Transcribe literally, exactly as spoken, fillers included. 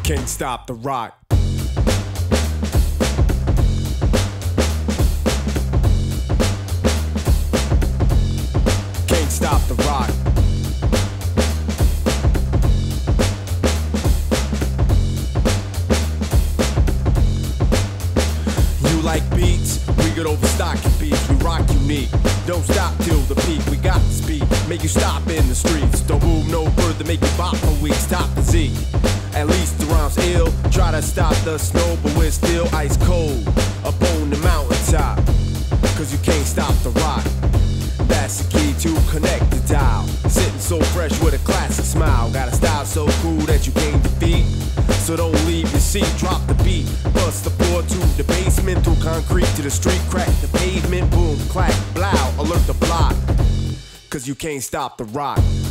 Can't stop the rock. Can't stop the rock. You like beats? We get overstock your beats. We rock unique. Don't stop till the peak. We got the speed. Make you stop in the streets. Don't move no further. Make you bop for weeks. Top the Z. At least the rhyme's ill. Try to stop the snow, but we're still ice cold up on the mountaintop. Cause you can't stop the rock. That's the key to connect the dial. Sitting so fresh with a classic smile. Got a style so cool that you can't defeat. So don't leave your seat, drop the beat. Bust the floor to the basement, through concrete to the street, crack the pavement, boom, clack, blow, alert the block. Cause you can't stop the rock.